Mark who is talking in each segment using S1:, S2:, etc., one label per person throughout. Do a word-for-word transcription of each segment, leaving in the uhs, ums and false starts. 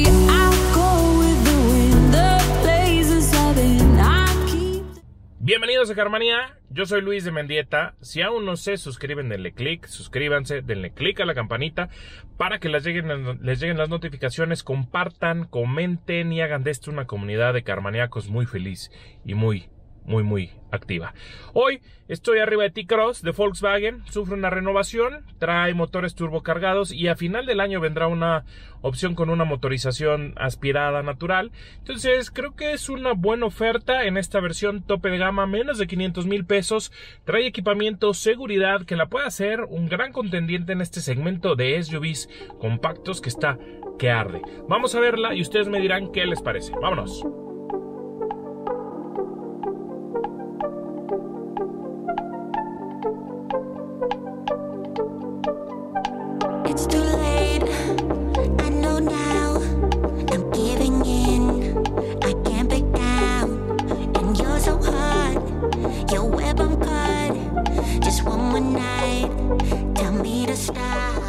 S1: free. I go with the wind, the blazes of it, I keep.
S2: Bienvenidos a Carmanía, yo soy Luis de Mendieta. Si aún no se suscriben, denle click, suscríbanse, denle click a la campanita para que les lleguen, les lleguen las notificaciones, compartan, comenten y hagan de esto una comunidad de carmaníacos muy feliz y muy, muy, muy activa. Hoy estoy arriba de T-Cross de Volkswagen, sufre una renovación, trae motores turbocargados y a final del año vendrá una opción con una motorización aspirada natural. Entonces creo que es una buena oferta en esta versión tope de gama, menos de quinientos mil pesos, trae equipamiento, seguridad que la puede hacer un gran contendiente en este segmento de S U Vs compactos que está que arde. Vamos a verla y ustedes me dirán qué les parece. Vámonos.
S1: It's too late, I know now. I'm giving in, I can't back down. And you're so hot, your web I'm caught. Just one more night, tell me to stop.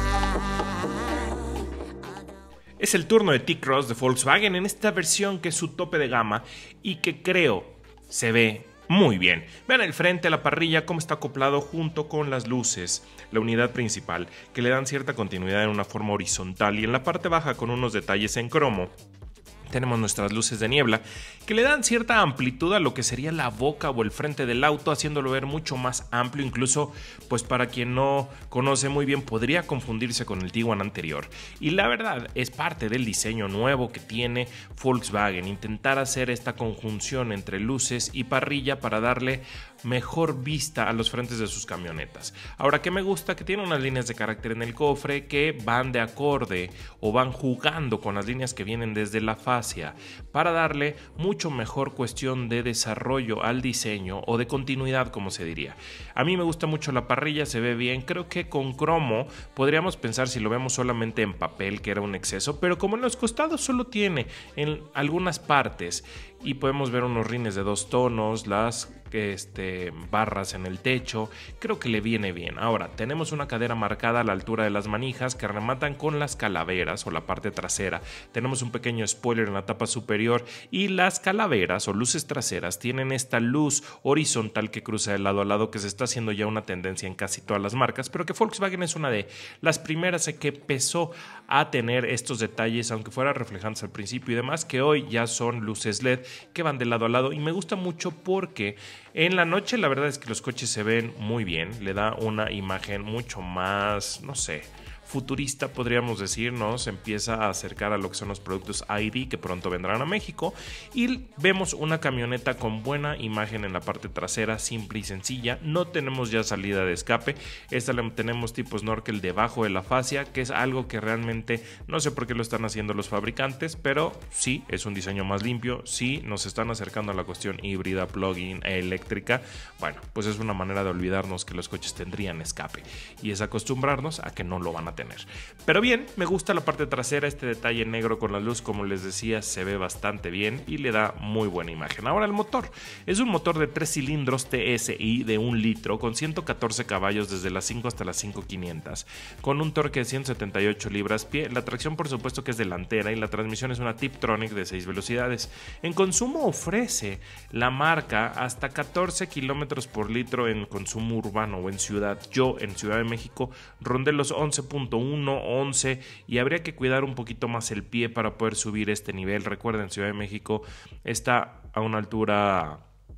S2: Es el turno de T-Cross de Volkswagen en esta versión que es su tope de gama y que creo se ve muy bien. Vean el frente, la parrilla, cómo está acoplado junto con las luces, la unidad principal, que le dan cierta continuidad en una forma horizontal, y en la parte baja con unos detalles en cromo. Tenemos nuestras luces de niebla que le dan cierta amplitud a lo que sería la boca o el frente del auto, haciéndolo ver mucho más amplio. Incluso, pues para quien no conoce muy bien, podría confundirse con el Tiguan anterior. Y la verdad es parte del diseño nuevo que tiene Volkswagen, intentar hacer esta conjunción entre luces y parrilla para darle mejor vista a los frentes de sus camionetas. Ahora, ¿qué me gusta? Que tiene unas líneas de carácter en el cofre que van de acorde o van jugando con las líneas que vienen desde la fascia para darle mucho mejor cuestión de desarrollo al diseño o de continuidad, como se diría. A mí me gusta mucho la parrilla, se ve bien. Creo que con cromo podríamos pensar, si lo vemos solamente en papel, que era un exceso, pero como en los costados solo tiene en algunas partes y podemos ver unos rines de dos tonos, las este, barras en el techo, creo que le viene bien. Ahora, tenemos una cadera marcada a la altura de las manijas que rematan con las calaveras o la parte trasera. Tenemos un pequeño spoiler en la tapa superior y las calaveras o luces traseras tienen esta luz horizontal que cruza de lado a lado, que se está haciendo ya una tendencia en casi todas las marcas, pero que Volkswagen es una de las primeras que empezó a tener estos detalles, aunque fuera reflejantes al principio y demás, que hoy ya son luces L E D que van de lado a lado, y me gusta mucho porque en la noche la verdad es que los coches se ven muy bien, le da una imagen mucho más, no sé, futurista, podríamos decir, ¿no? Se empieza a acercar a lo que son los productos I D que pronto vendrán a México, y vemos una camioneta con buena imagen en la parte trasera, simple y sencilla. No tenemos ya salida de escape, esta la tenemos tipo snorkel debajo de la fascia, que es algo que realmente no sé por qué lo están haciendo los fabricantes, pero sí es un diseño más limpio, sí nos están acercando a la cuestión híbrida, plug-in e eléctrica. Bueno, pues es una manera de olvidarnos que los coches tendrían escape y es acostumbrarnos a que no lo van a tener. Pero bien, me gusta la parte trasera, este detalle negro con la luz, como les decía, se ve bastante bien y le da muy buena imagen. Ahora, el motor es un motor de tres cilindros T S I de un litro con ciento catorce caballos desde las cinco hasta las cinco mil quinientos, con un torque de ciento setenta y ocho libras-pie. La tracción, por supuesto, que es delantera, y la transmisión es una Tiptronic de seis velocidades. En consumo ofrece la marca hasta catorce kilómetros por litro en consumo urbano o en ciudad. Yo en Ciudad de México rondé los once punto uno, once, y habría que cuidar un poquito más el pie para poder subir este nivel. Recuerden, Ciudad de México está a una altura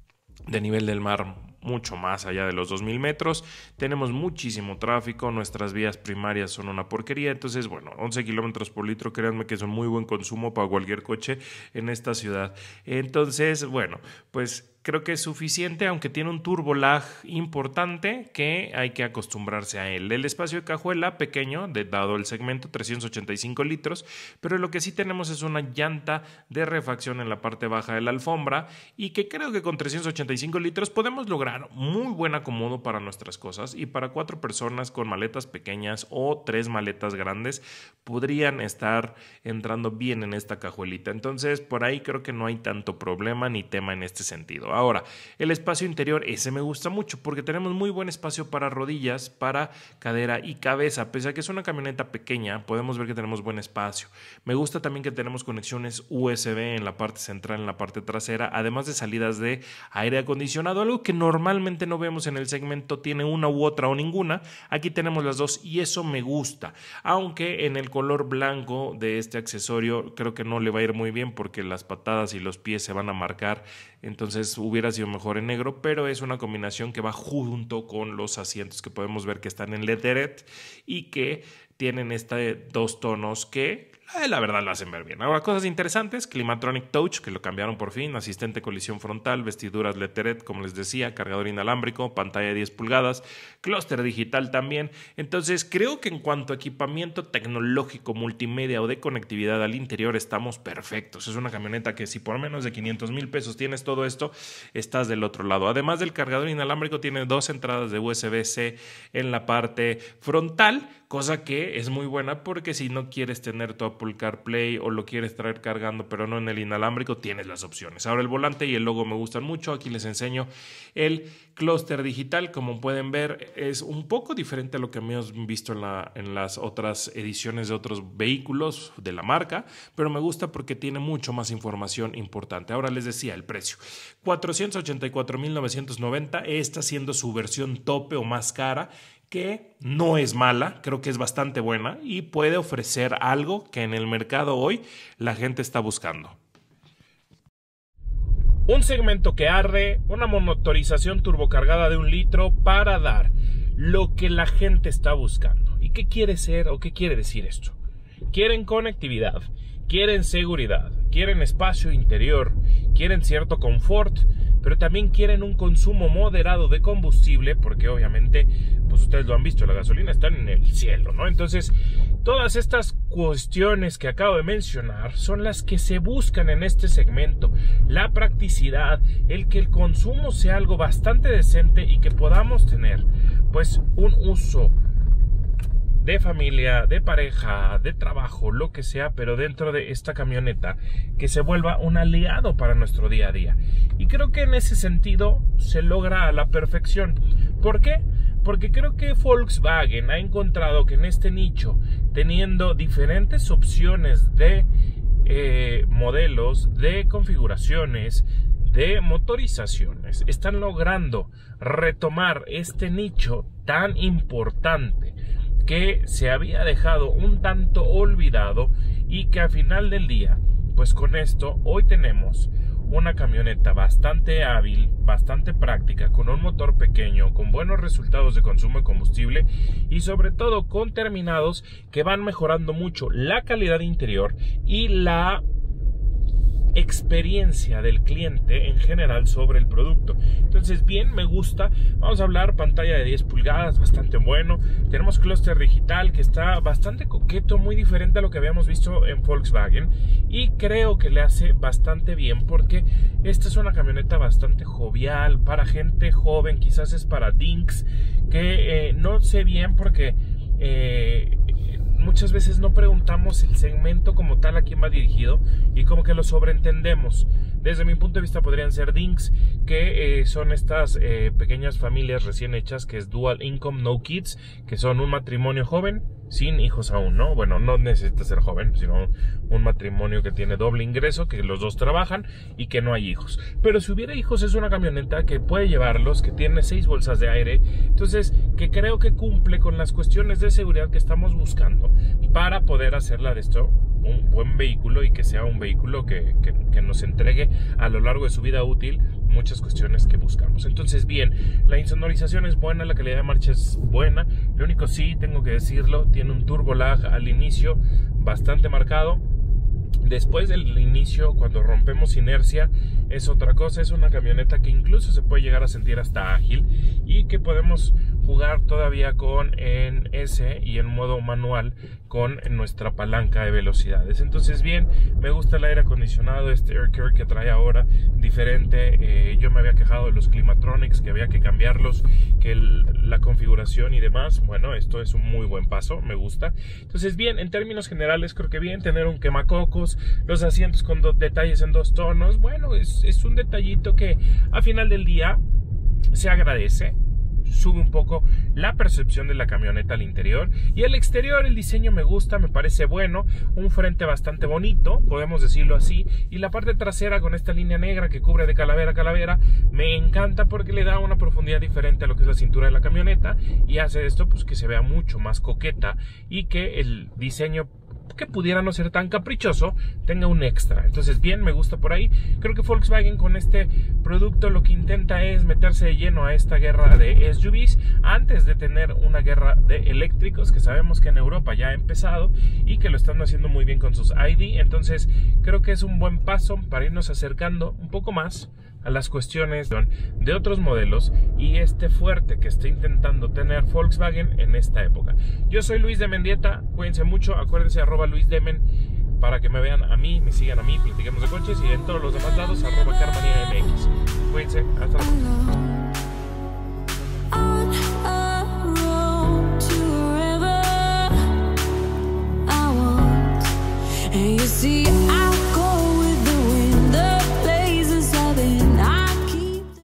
S2: de nivel del mar mucho más allá de los dos mil metros, tenemos muchísimo tráfico, nuestras vías primarias son una porquería. Entonces, bueno, once kilómetros por litro, créanme que es un muy buen consumo para cualquier coche en esta ciudad. Entonces, bueno, pues creo que es suficiente, aunque tiene un turbo lag importante que hay que acostumbrarse a él. El espacio de cajuela pequeño, de, dado el segmento, trescientos ochenta y cinco litros, pero lo que sí tenemos es una llanta de refacción en la parte baja de la alfombra, y que creo que con trescientos ochenta y cinco litros podemos lograr muy buen acomodo para nuestras cosas, y para cuatro personas con maletas pequeñas o tres maletas grandes podrían estar entrando bien en esta cajuelita. Entonces, por ahí creo que no hay tanto problema ni tema en este sentido. Ahora, el espacio interior, ese me gusta mucho porque tenemos muy buen espacio para rodillas, para cadera y cabeza. Pese a que es una camioneta pequeña, podemos ver que tenemos buen espacio. Me gusta también que tenemos conexiones U S B en la parte central, en la parte trasera, además de salidas de aire acondicionado, algo que normalmente no vemos en el segmento, tiene una u otra o ninguna. Aquí tenemos las dos y eso me gusta, aunque en el color blanco de este accesorio creo que no le va a ir muy bien porque las patadas y los pies se van a marcar, entonces hubiera sido mejor en negro, pero es una combinación que va junto con los asientos que podemos ver que están en leatherette y que tienen estos dos tonos que eh, la verdad lo hacen ver bien. Ahora, cosas interesantes: Climatronic Touch, que lo cambiaron por fin, asistente colisión frontal, vestiduras leatherette, como les decía, cargador inalámbrico, pantalla de diez pulgadas, clúster digital también. Entonces creo que en cuanto a equipamiento tecnológico, multimedia o de conectividad al interior estamos perfectos. Es una camioneta que si por menos de quinientos mil pesos tienes todo esto, estás del otro lado. Además del cargador inalámbrico, tiene dos entradas de U S B C en la parte frontal, cosa que es muy buena porque si no quieres tener tu Apple CarPlay o lo quieres traer cargando pero no en el inalámbrico, tienes las opciones. Ahora, el volante y el logo me gustan mucho. Aquí les enseño el clúster digital. Como pueden ver, es un poco diferente a lo que hemos visto en, la, en las otras ediciones de otros vehículos de la marca, pero me gusta porque tiene mucho más información importante. Ahora les decía el precio: cuatrocientos ochenta y cuatro mil novecientos noventa, esta siendo su versión tope o más cara, que no es mala, creo que es bastante buena y puede ofrecer algo que en el mercado hoy la gente está buscando. Un segmento que arde, una motorización turbocargada de un litro para dar lo que la gente está buscando. ¿Y qué quiere ser o qué quiere decir esto? Quieren conectividad, quieren seguridad, quieren espacio interior, quieren cierto confort, pero también quieren un consumo moderado de combustible, porque obviamente, pues ustedes lo han visto, la gasolina está en el cielo, ¿no? Entonces, todas estas cuestiones que acabo de mencionar son las que se buscan en este segmento: la practicidad, el que el consumo sea algo bastante decente y que podamos tener, pues, un uso de familia, de pareja, de trabajo, lo que sea, pero dentro de esta camioneta que se vuelva un aliado para nuestro día a día. Y creo que en ese sentido se logra a la perfección. ¿Por qué? Porque creo que Volkswagen ha encontrado que en este nicho, teniendo diferentes opciones de eh, modelos, de configuraciones, de motorizaciones, están logrando retomar este nicho tan importante que se había dejado un tanto olvidado y que al final del día, pues con esto hoy tenemos una camioneta bastante hábil, bastante práctica, con un motor pequeño, con buenos resultados de consumo de combustible y sobre todo con terminados que van mejorando mucho la calidad interior y la experiencia del cliente en general sobre el producto. Entonces, bien, me gusta. Vamos a hablar pantalla de diez pulgadas, bastante bueno. Tenemos clúster digital que está bastante coqueto, muy diferente a lo que habíamos visto en Volkswagen, y creo que le hace bastante bien porque esta es una camioneta bastante jovial para gente joven. Quizás es para dinks que eh, no sé bien porque eh, muchas veces no preguntamos el segmento como tal a quién va dirigido y como que lo sobreentendemos. Desde mi punto de vista podrían ser dinks, que eh, son estas eh, pequeñas familias recién hechas, que es dual income, no kids, que son un matrimonio joven sin hijos aún, ¿no? Bueno, no necesita ser joven, sino un matrimonio que tiene doble ingreso, que los dos trabajan y que no hay hijos. Pero si hubiera hijos, es una camioneta que puede llevarlos, que tiene seis bolsas de aire, entonces que creo que cumple con las cuestiones de seguridad que estamos buscando para poder hacerla de esto un buen vehículo y que sea un vehículo que, que, que nos entregue a lo largo de su vida útil muchas cuestiones que buscamos. Entonces, bien, la insonorización es buena, la calidad de marcha es buena. Lo único, sí, tengo que decirlo, tiene un turbo lag al inicio bastante marcado. Después del inicio, cuando rompemos inercia, es otra cosa. Es una camioneta que incluso se puede llegar a sentir hasta ágil y que podemos jugar todavía con en S y en modo manual con nuestra palanca de velocidades. Entonces bien, me gusta el aire acondicionado, este Air Care que trae ahora, diferente. Eh, yo me había quejado de los Climatronics, que había que cambiarlos, que el, la configuración y demás. Bueno, esto es un muy buen paso, me gusta. Entonces bien, en términos generales creo que bien, tener un quemacocos, los asientos con dos detalles en dos tonos. Bueno, es, es un detallito que a final del día se agradece. Sube un poco la percepción de la camioneta al interior, y el exterior, el diseño me gusta, me parece bueno, un frente bastante bonito, podemos decirlo así, y la parte trasera con esta línea negra que cubre de calavera a calavera me encanta porque le da una profundidad diferente a lo que es la cintura de la camioneta y hace esto pues que se vea mucho más coqueta y que el diseño, que pudiera no ser tan caprichoso, tenga un extra. Entonces bien, me gusta por ahí. Creo que Volkswagen con este producto lo que intenta es meterse de lleno a esta guerra de S U Vs antes de tener una guerra de eléctricos, que sabemos que en Europa ya ha empezado y que lo están haciendo muy bien con sus I D. Entonces creo que es un buen paso para irnos acercando un poco más a las cuestiones de otros modelos y este fuerte que está intentando tener Volkswagen en esta época. Yo soy Luis de Mendieta, cuídense mucho, acuérdense arroba Luis Demen para que me vean a mí, me sigan a mí, platiquemos de coches, y en todos los demás lados arroba Carmanía M X. Cuídense, hasta la próxima.